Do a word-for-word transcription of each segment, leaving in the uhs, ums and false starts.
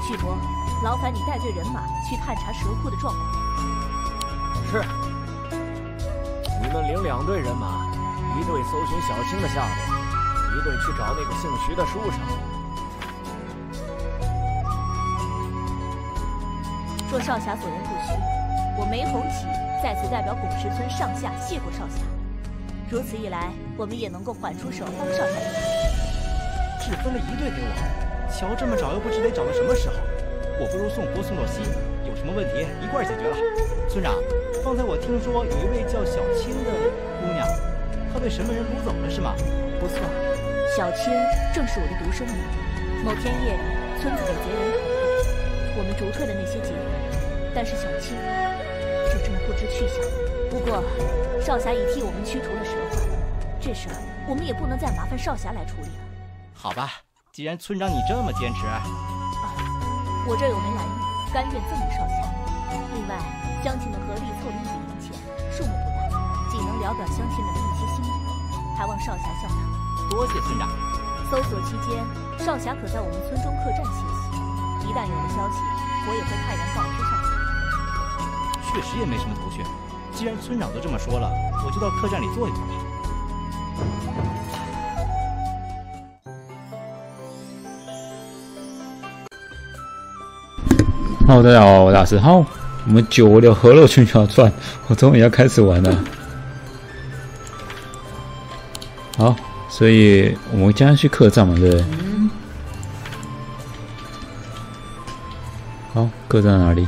巨魔，劳烦你带队人马去探查蛇窟的状况。 是。你们领两队人马，一队搜寻小青的下落，一队去找那个姓徐的书生。 若少侠所言不虚，我梅红旗在此代表拱石村上下谢过少侠。如此一来，我们也能够缓出手帮少侠一马。 只分了一队给我，瞧这么找又不知得找到什么时候。我不如送佛送到西，有什么问题一块儿解决了。村长，方才我听说有一位叫小青的姑娘，她被什么人掳走了是吗？ 不错，小青正是我的独生女。某天夜里，村子被贼人捅破，我们逐退了那些劫匪，但是小青就这么不知去向。不过少侠已替我们驱除了蛇患，这事儿我们也不能再麻烦少侠来处理了。 好吧，既然村长你这么坚持，啊， 我这有枚蓝玉，甘愿赠与少侠。另外，乡亲们合力凑了一笔银钱，数目不大，仅能了表乡亲们的一些心意，还望少侠效纳。 多谢村长。 搜索期间，少侠可在我们村中客栈歇息，一旦有了消息，我也会派人告知少侠。 确实也没什么头绪，既然村长都这么说了，我就到客栈里坐一会儿吧。 Hello， 大家好，我是大师。好，我们久违的河洛群小传，我终于要开始玩了。好，所以我们将要去客栈嘛，对不对？好，客栈哪里？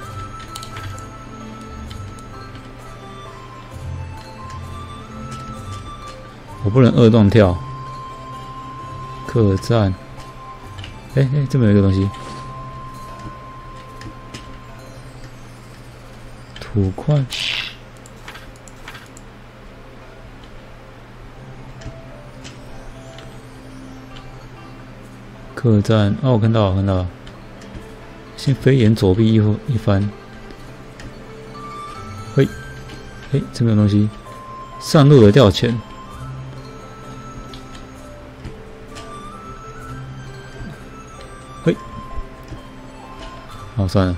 我不能二段跳。客栈，哎哎，这边有一个东西。土块，客栈哦，我看到了，看到了。先飞檐走壁一一番。嘿，嘿，这边有东西。上路的吊钱。嘿，好，算了。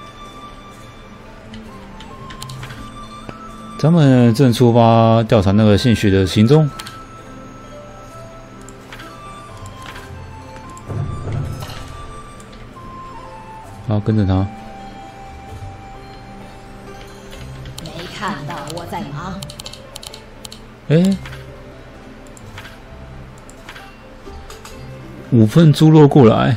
咱们正出发调查那个姓许的行踪。好，跟着他。 没看到我在忙。 哎，五份猪肉过来。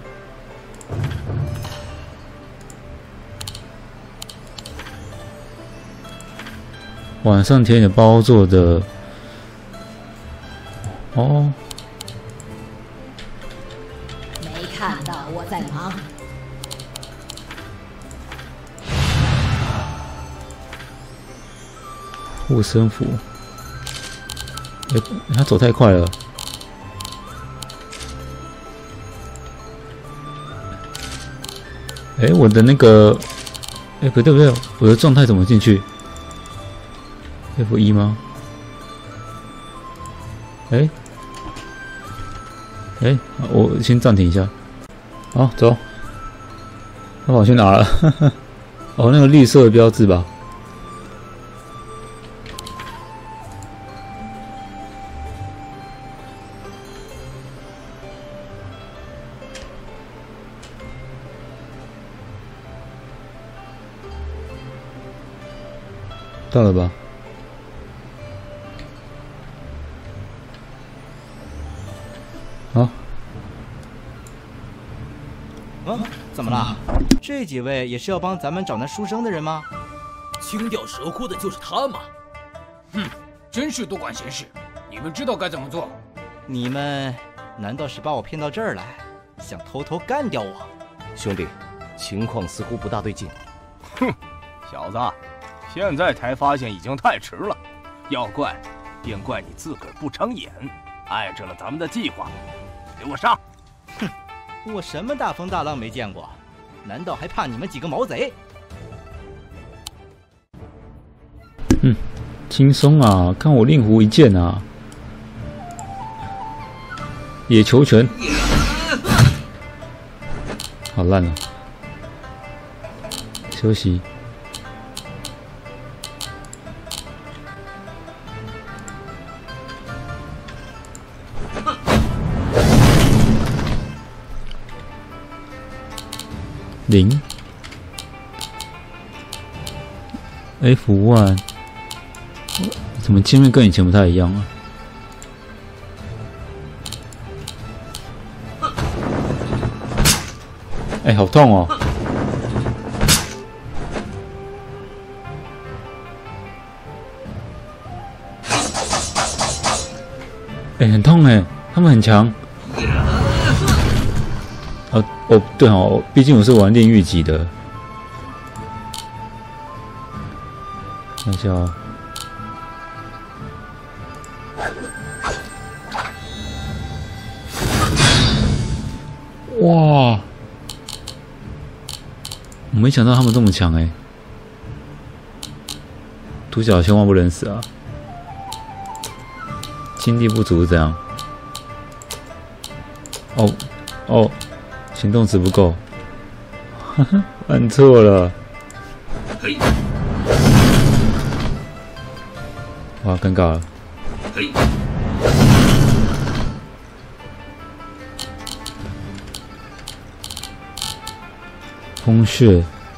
晚上填的包做的，哦， 没看到我在忙。 护身符，哎，他走太快了。哎，我的那个，哎，不对不对，我的状态怎么进去？ F 一 吗？哎，哎，我先暂停一下。好，走。他跑去哪了？哦，那个绿色的标志吧。到了吧？ 好， 啊，怎么了？这几位也是要帮咱们找那书生的人吗？ 清掉蛇窟的就是他吗？哼，真是多管闲事！你们知道该怎么做？ 你们难道是把我骗到这儿来，想偷偷干掉我？ 兄弟，情况似乎不大对劲。 哼，小子，现在才发现已经太迟了。要怪，便怪你自个儿不长眼，碍着了咱们的计划。 给我上！ 哼，我什么大风大浪没见过？难道还怕你们几个毛贼？ 嗯，轻松啊！看我令狐一剑啊！野球拳！ 好烂啊！休息。零 F one， 怎么界面跟以前不太一样啊？哎、欸，好痛哦！哎、欸，很痛哎，他们很强。哦哦，对哦，毕竟我是玩炼狱级的。看一下哦。哇！我没想到他们这么强哎！独角千万不能死啊！精力不足是这样。哦哦，行动值不够，哈哈，按错了。哇，尴尬了。风穴。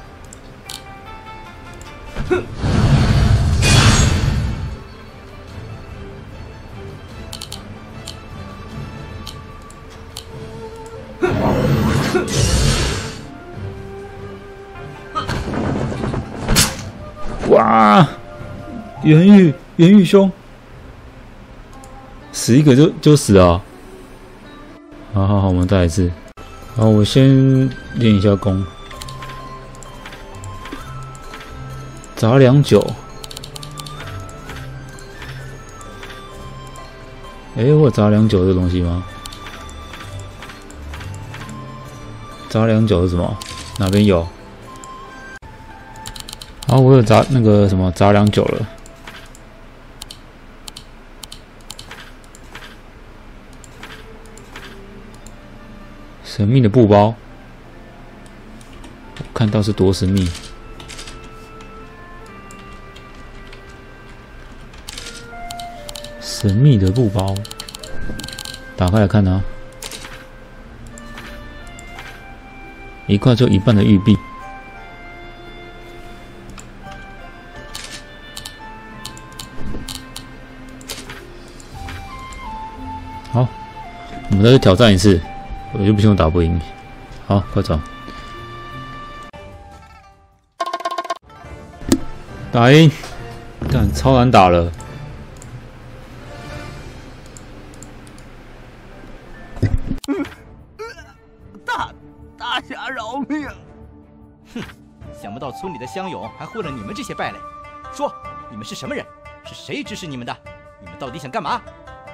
哇！元玉，元玉兄，死一个就就死啊！好好好，我们再来一次。好，我先练一下功。杂粮酒，哎、欸，我有杂粮酒这东西吗？杂粮酒是什么？哪边有？好，我有杂那个什么杂粮酒了。神秘的布包，我看到是多神秘。神秘的布包，打开来看啊，一块就一半的玉币。好，我们再去挑战一次，我就不信我打不赢。好，快走，打赢，干超难打了。 大侠饶命！ 哼，想不到村里的乡勇还混了你们这些败类。说，你们是什么人？是谁指使你们的？你们到底想干嘛？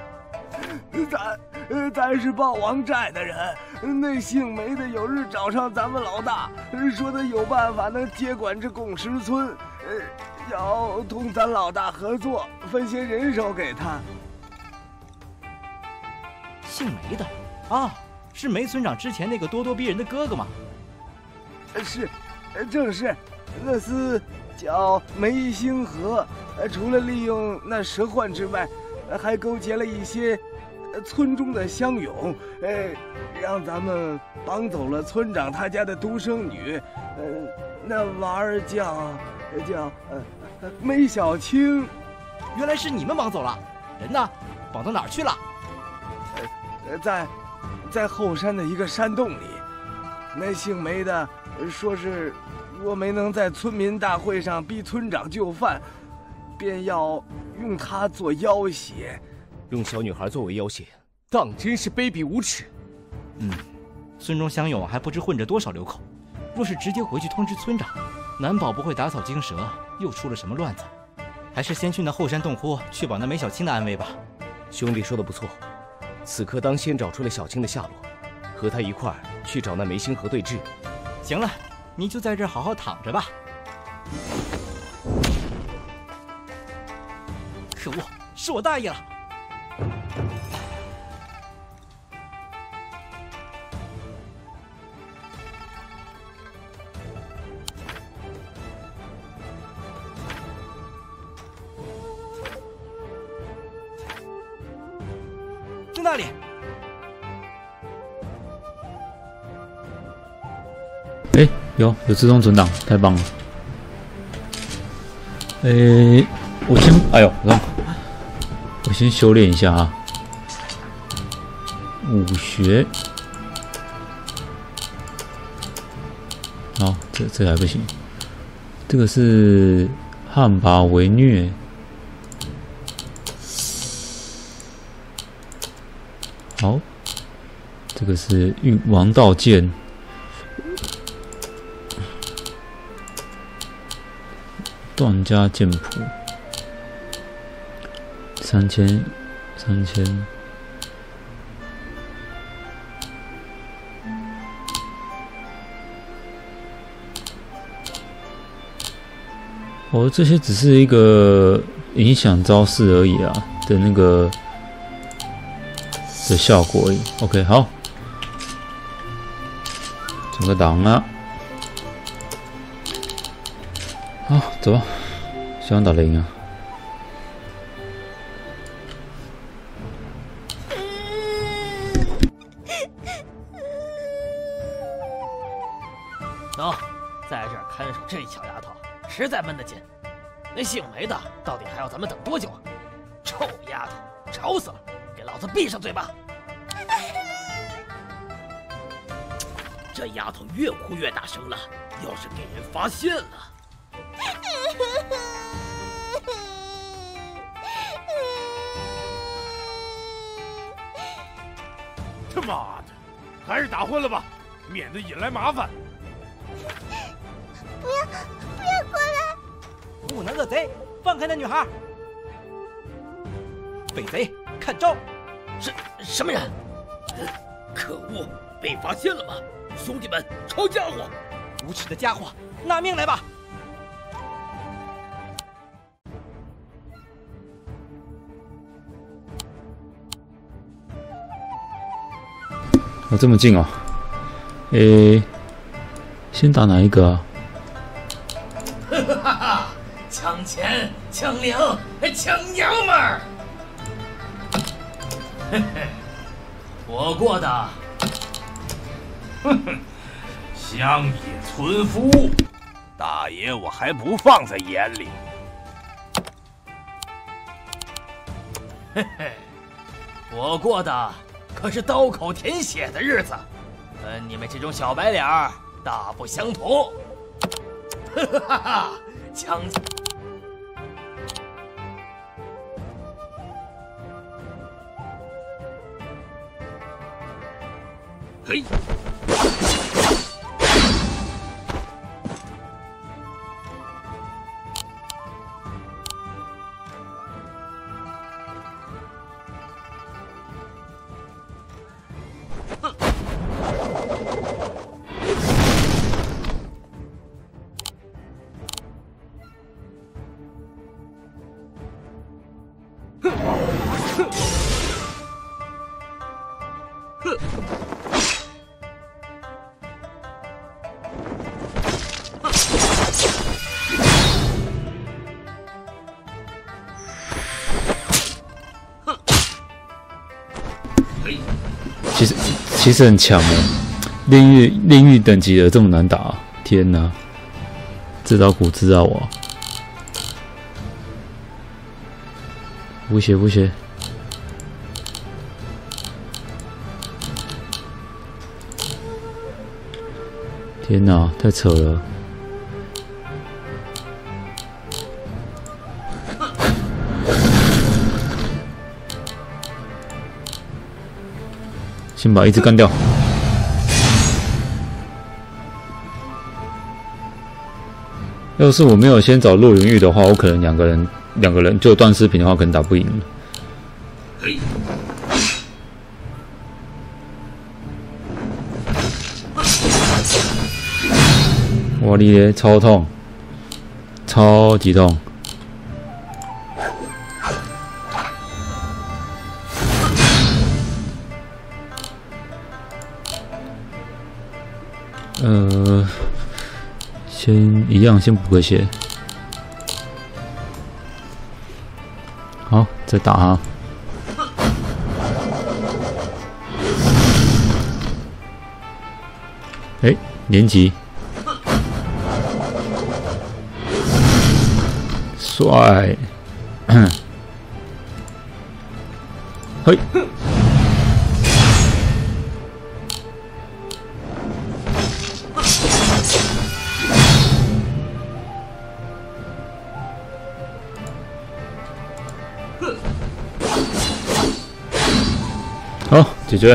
咱咱是报王寨的人。那姓梅的有日找上咱们老大，说他有办法能接管这贡石村，呃，要同咱老大合作，分些人手给他。 姓梅的啊？是梅村长之前那个咄咄逼人的哥哥吗？ 是，正是。那厮叫梅星河，除了利用那蛇患之外，还勾结了一些村中的乡勇，呃，让咱们绑走了村长他家的独生女，呃，那娃儿叫叫呃梅小青。 原来是你们绑走了，人呢？绑到哪儿去了？ 呃，在。在后山的一个山洞里，那姓梅的说是，若没能在村民大会上逼村长就范，便要用她做要挟。 用小女孩作为要挟，当真是卑鄙无耻。 嗯，村中乡勇还不知混着多少流口，若是直接回去通知村长，难保不会打草惊蛇，又出了什么乱子。还是先去那后山洞窟，确保那梅小青的安危吧。 兄弟说的不错。此刻当先找出了小青的下落，和他一块儿去找那梅星河对峙。 行了，你就在这儿好好躺着吧。可恶，是我大意了。 就那里。 哎，有有自动存档，太棒了。哎，我先，哎呦，让我先修炼一下啊。武学，好，这这还不行。这个是汉魃为虐。 好，这个是运王道剑，段家剑谱，三千，三千，哦，这些只是一个影响招式而已啊的那个。 的效果而已。OK， 好，整个档啊，好，走吧，希望打得赢啊。 走，在这儿看守这小丫头，实在闷得紧。那姓梅的到底还要咱们等多久啊？臭丫头，吵死了！ 给老子闭上嘴巴！ 这丫头越哭越大声了，要是给人发现了， 他妈的，还是打混了吧，免得引来麻烦。 不要，不要过来！ 不能恶贼，放开那女孩！匪贼！ 看招！ 什什么人？可恶！被发现了吗？兄弟们，抄家伙！ 无耻的家伙，拿命来吧！ 哦，这么近哦。诶，先打哪一个啊？ 哈哈哈！抢钱、抢粮、抢娘们儿！ 嘿嘿，我过的， 哼哼，乡野村夫，大爷我还不放在眼里。 嘿嘿，我过的可是刀口舔血的日子，跟你们这种小白脸儿大不相同。哈哈哈！抢！ 嘿！ 其实其实很强哦，炼狱炼狱等级的这么难打、啊，天哪！自找苦自找我。补血补血。天哪，太扯了！先把一只干掉。要是我没有先找洛云玉的话，我可能两个人两个人就断尸品的话，可能打不赢了。哇哩咧，超痛，超级痛！呃，先一样，先补个血。好，再打他。 哎，连击，帅，嘿。 好，解决。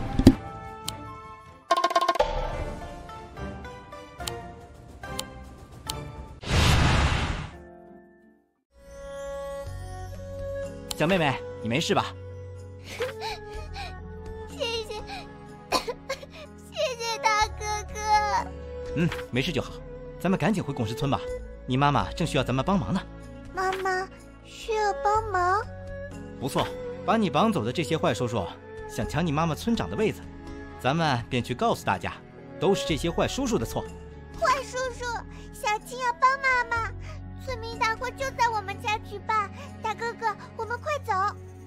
小妹妹，你没事吧？ 谢谢，谢谢大哥哥。 嗯，没事就好。咱们赶紧回拱石村吧，你妈妈正需要咱们帮忙呢。 妈妈需要帮忙？ 不错，把你绑走的这些坏叔叔想抢你妈妈村长的位子，咱们便去告诉大家，都是这些坏叔叔的错。 坏叔叔，小青要帮妈妈，村民大会就在我们家举办。大哥哥，我们快走！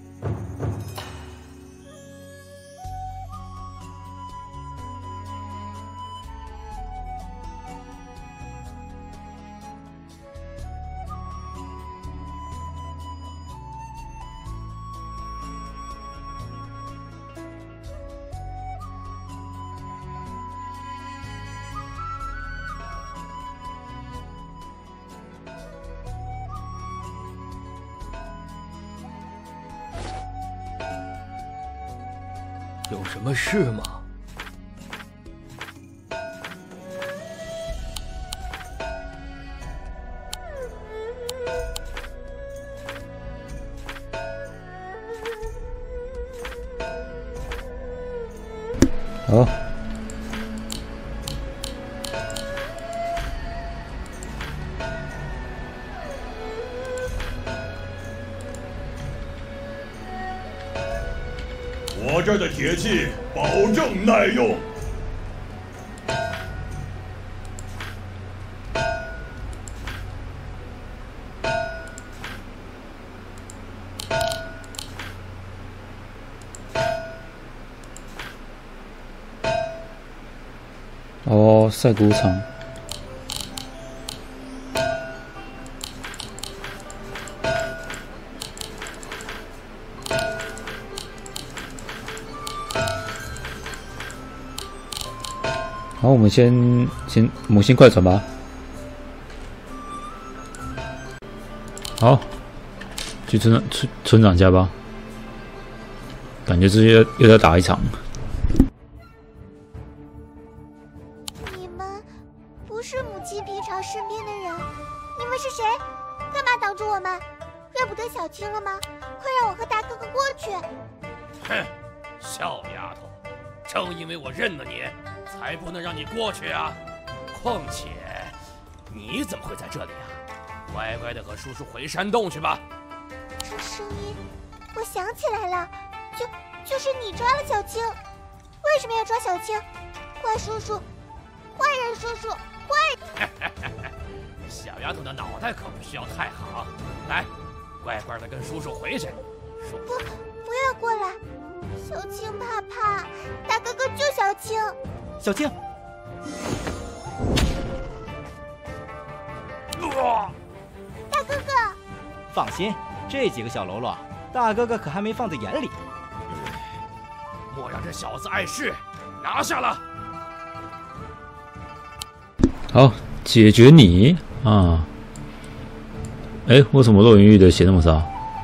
有什么事吗？ 好。 我这儿的铁器保证耐用。 哦，晒谷场。 好，我们先先母星快传吧。好，去村长村村长家吧。感觉这又又要打一场。 你们不是母亲平常身边的人，你们是谁？干嘛挡住我们？认不得小青了吗？快让我和大哥哥过去！ 哼，小丫头，正因为我认了你。 才不能让你过去啊！况且，你怎么会在这里啊？乖乖的和叔叔回山洞去吧。 这声音，我想起来了，就就是你抓了小青。为什么要抓小青？坏叔叔，坏人叔叔，坏！ 小丫头的脑袋可不需要太好。来，乖乖的跟叔叔回去。叔不，不要过来！小青怕怕，大哥哥救小青。 小青， 大哥哥， 放心，这几个小喽啰，大哥哥可还没放在眼里。 莫让这小子碍事，拿下了。 好，解决你啊！哎，为什么洛云玉的血那么少？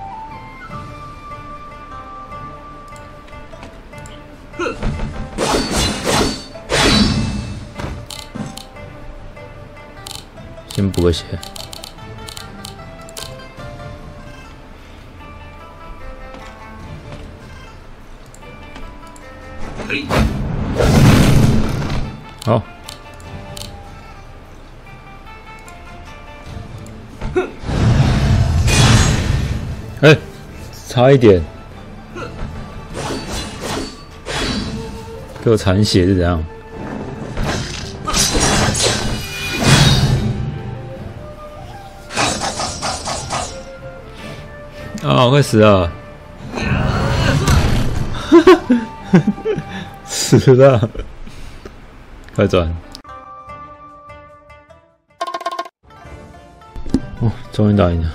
先补个血。好。哎，差一点，给我残血是怎样？ 啊！快死了！死了！ 快转！哦，终于打赢了，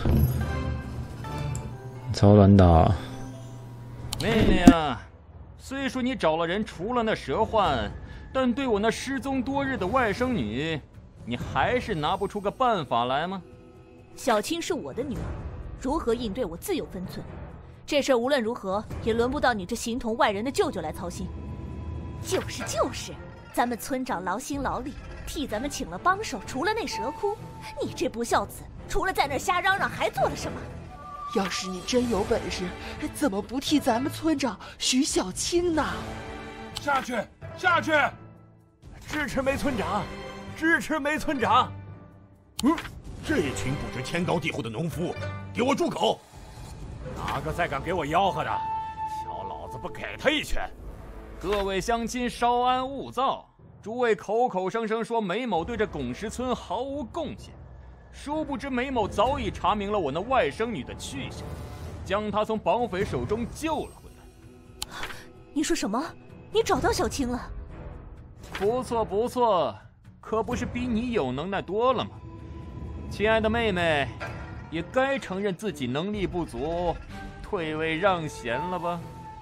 超难打、啊。 妹妹啊，虽说你找了人除了那蛇患，但对我那失踪多日的外甥女，你还是拿不出个办法来吗？ 小青是我的女儿，如何应对我自有分寸。这事儿无论如何也轮不到你这形同外人的舅舅来操心。就是就是，咱们村长劳心劳力替咱们请了帮手，除了那蛇窟，你这不孝子，除了在那瞎嚷嚷，还做了什么？ 要是你真有本事，怎么不替咱们村长许小青呢？ 下去，下去！ 支持梅村长，支持梅村长！ 嗯，这群不知天高地厚的农夫，给我住口！ 哪个再敢给我吆喝的，瞧老子不给他一拳！ 各位乡亲稍安勿躁，诸位口口声声说梅某对这拱石村毫无贡献，殊不知梅某早已查明了我那外甥女的去向，将她从绑匪手中救了回来。 你说什么？你找到小青了？ 不错不错，可不是比你有能耐多了吗？亲爱的妹妹，也该承认自己能力不足，退位让贤了吧？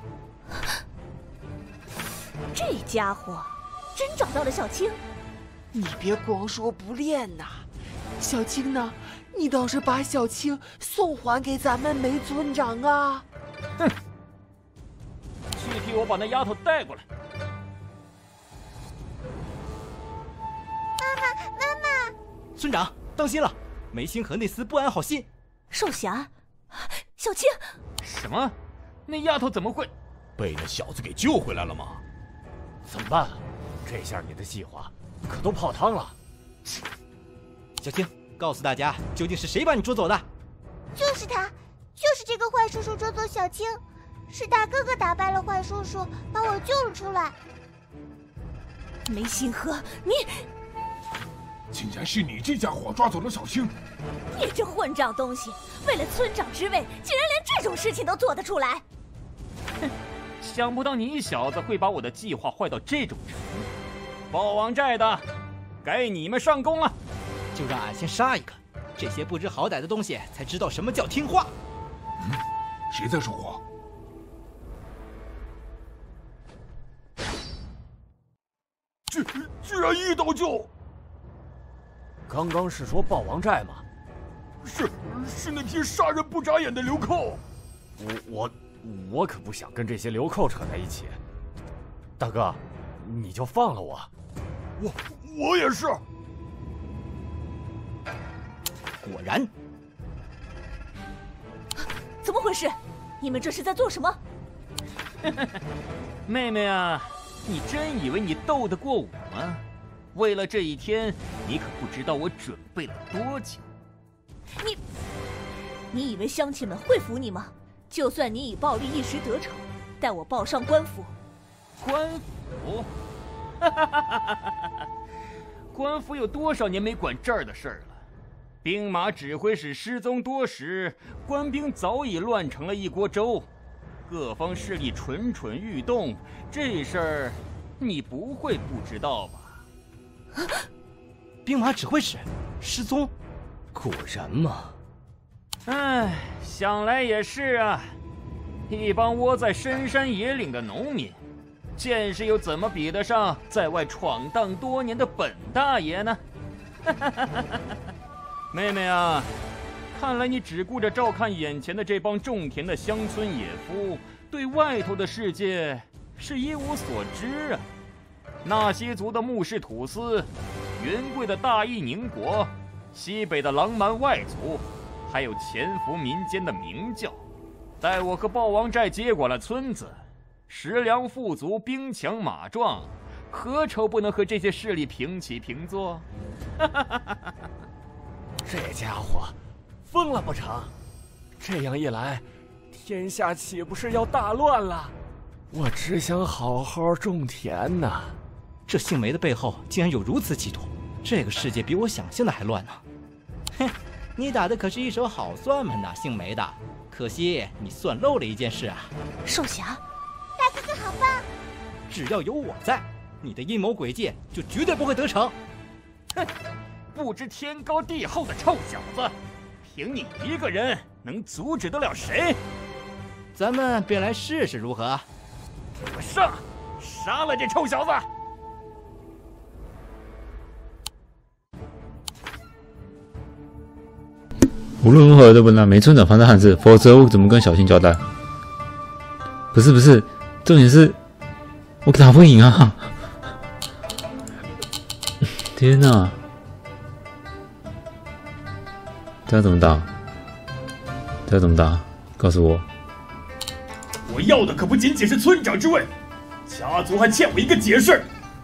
这家伙真找到了小青？ 你别光说不练呐！小青呢？你倒是把小青送还给咱们梅村长啊！ 哼！去替我把那丫头带过来。 妈妈，妈妈！ 村长，当心了，梅星河那厮不安好心。 少侠，小青！ 什么？那丫头怎么会被那小子给救回来了吗？ 怎么办？这下你的计划可都泡汤了。 小青，告诉大家，究竟是谁把你捉走的？ 就是他，就是这个坏叔叔捉走小青，是大哥哥打败了坏叔叔，把我救了出来。 梅星河，你竟然是你这家伙抓走了小青！ 你这混账东西，为了村长之位，竟然连这种事情都做得出来！ 哼，想不到你小子会把我的计划坏到这种程度。豹王寨的，该你们上工了。 就让俺先杀一个，这些不知好歹的东西才知道什么叫听话。 嗯，谁在说话？居居然一刀就！ 刚刚是说豹王寨吗？ 是是那批杀人不眨眼的流寇。 我我我可不想跟这些流寇扯在一起。大哥，你就放了我。 我我也是。 果然。 怎么回事？你们这是在做什么？ 妹妹啊，你真以为你斗得过我吗？为了这一天，你可不知道我准备了多久。 你，你以为乡亲们会服你吗？就算你以暴力一时得逞，待我报上官府。 官府？官府有多少年没管这儿的事儿了？兵马指挥使失踪多时，官兵早已乱成了一锅粥，各方势力蠢蠢欲动，这事儿你不会不知道吧？ 兵马指挥使失踪， 果然吗？ 唉，想来也是啊，一帮窝在深山野岭的农民，见识又怎么比得上在外闯荡多年的本大爷呢？妹妹啊，看来你只顾着照看眼前的这帮种田的乡村野夫，对外头的世界是一无所知啊。纳西族的穆氏土司，云贵的大义宁国，西北的狼蛮外族，还有潜伏民间的明教，待我和豹王寨接管了村子，食粮富足，兵强马壮，何愁不能和这些势力平起平坐？ 这家伙疯了不成？这样一来，天下岂不是要大乱了？我只想好好种田呢。 这姓梅的背后竟然有如此企图，这个世界比我想象的还乱呢。哼，你打的可是一手好算盘呐，姓梅的。可惜你算漏了一件事啊。 少侠， 大哥哥好棒！ 只要有我在， 你的阴谋诡计就绝对不会得逞。 哼，不知天高地厚的臭小子，凭你一个人能阻止得了谁？ 咱们便来试试如何？ 给我上，杀了这臭小子！ 无论如何都不能让梅村长放在汉室，否则我怎么跟小青交代？不是不是，重点是我打不赢啊！天哪，这要怎么打？这要怎么打？告诉我！ 我要的可不仅仅是村长之位，家族还欠我一个解释。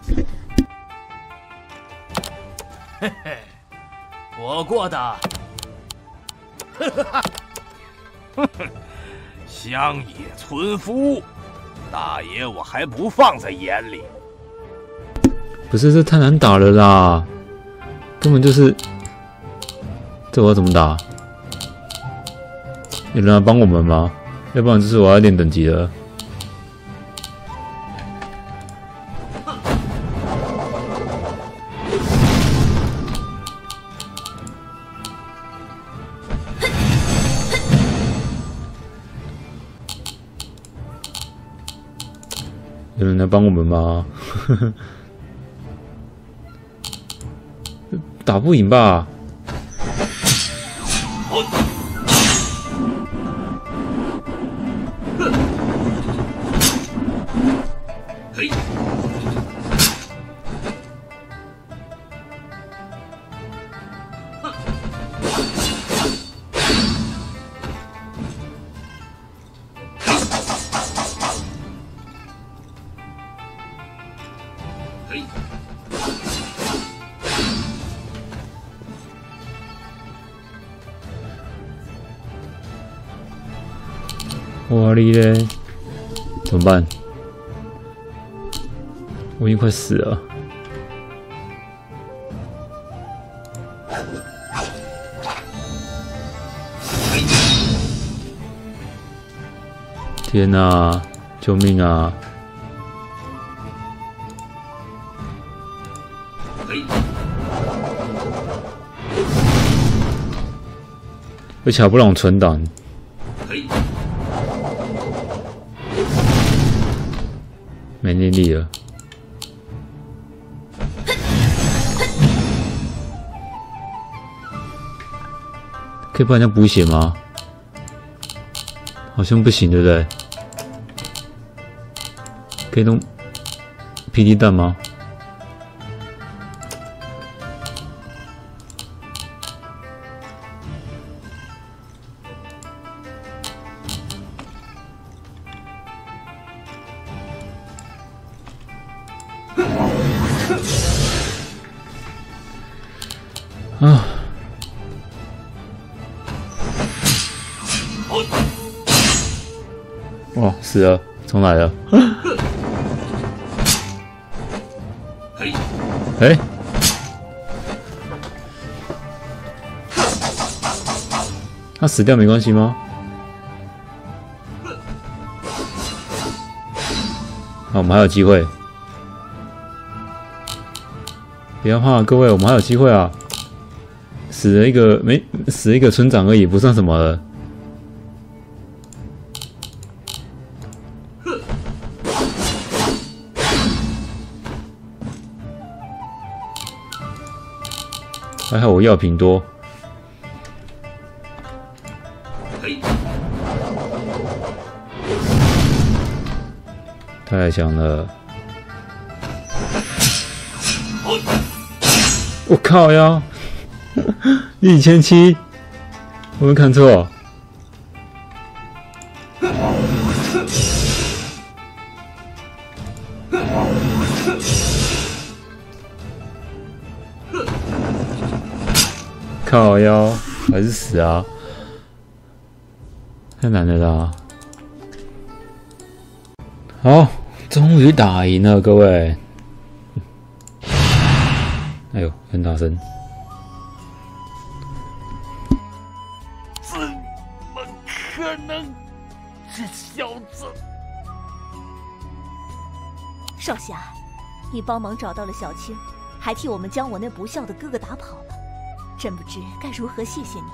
嘿嘿，我过的。 呵呵哈，哼哼，乡野村夫，大爷我还不放在眼里。 不是，这太难打了啦，根本就是，这我要怎么打？有人来帮我们吗？要不然就是我要练等级了。有人来帮我们吗？打不赢吧？ 嘿， 哇哩嘞，怎么办？我已经快死了。天哪！救命啊！而且还不让我存档。没念力了。可以帮人家补血吗？好像不行，对不对？可以弄 P D 弹吗？啊！哇，死了，重来了。哎、欸，他死掉没关系吗？好，我们还有机会。不要怕，各位，我们还有机会啊！死了一个没死了一个村长而已，不算什么了。还好我药品多。太强了！我靠呀！一千七，我没看错。靠腰，还是死啊！太难了啦！好，终于打赢了，各位。哎呦，很大声！ 怎么可能？这小子！ 少侠， 你帮忙找到了小青，还替我们将我那不孝的哥哥打跑了，真不知该如何谢谢你。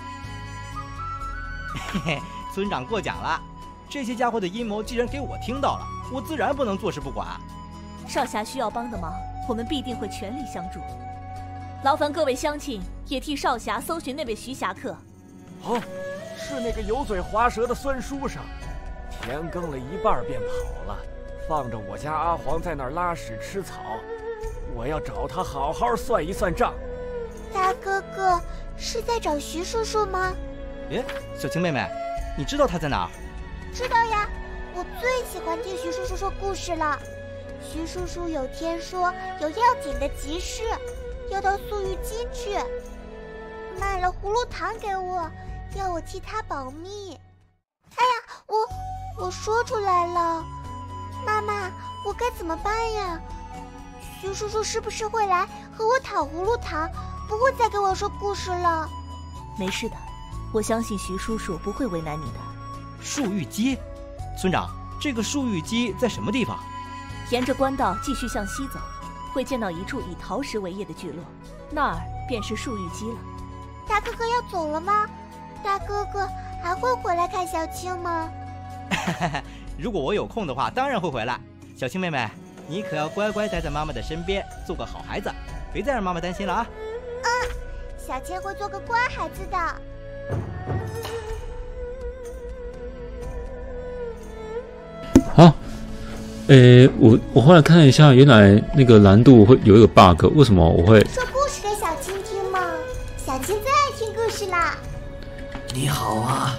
嘿嘿，村长过奖了。这些家伙的阴谋既然给我听到了，我自然不能坐视不管。 少侠需要帮的忙，我们必定会全力相助。劳烦各位乡亲也替少侠搜寻那位徐侠客。 哦，是那个油嘴滑舌的孙书生，天更了一半便跑了，放着我家阿黄在那儿拉屎吃草。我要找他好好算一算账。 大哥哥是在找徐叔叔吗？ 哎，小青妹妹，你知道他在哪儿？ 知道呀，我最喜欢听徐叔叔说故事了。徐叔叔有天说有要紧的急事，要到素玉鸡去，买了葫芦糖给我，要我替他保密。哎呀，我我说出来了，妈妈，我该怎么办呀？徐叔叔是不是会来和我讨葫芦糖，不会再给我说故事了？ 没事的，我相信徐叔叔不会为难你的。 树玉鸡，村长，这个树玉鸡在什么地方？ 沿着官道继续向西走，会见到一处以陶石为业的聚落，那儿便是树玉鸡了。 大哥哥要走了吗？大哥哥还会回来看小青吗？ 如果我有空的话，当然会回来。小青妹妹，你可要乖乖待在妈妈的身边，做个好孩子，别再让妈妈担心了啊。 嗯，小青会做个乖孩子的。 好，诶，我我后来看了一下，原来那个难度会有一个 bug， 为什么我会说故事给小青听吗？小青最爱听故事啦。 你好啊。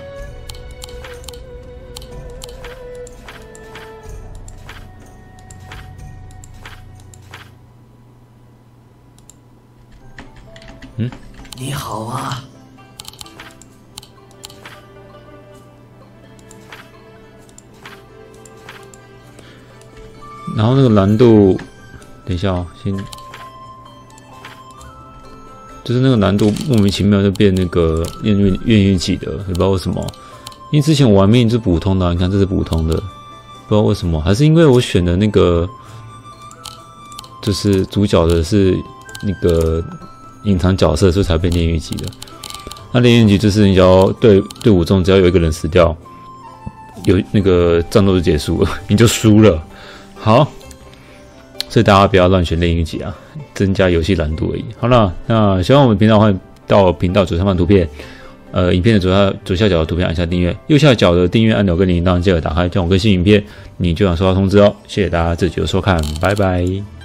嗯， 你好啊。 然后那个难度，等一下哦，先，就是那个难度莫名其妙就变那个炼狱炼狱级的，也不知道为什么。因为之前我玩命是普通的、啊，你看这是普通的，不知道为什么，还是因为我选的那个，就是主角的是那个隐藏角色，所以才变炼狱级的。那炼狱级就是你只要队队伍中只要有一个人死掉，有那个战斗就结束了，你就输了。好，所以大家不要乱选炼狱级啊，增加游戏难度而已。好了，那喜欢我们频道，欢迎到频道左上方图片，呃，影片的左下左下角的图片按下订阅，右下角的订阅按钮跟铃铛记得打开，这样我更新影片你就想收到通知哦。谢谢大家这集的收看，拜拜。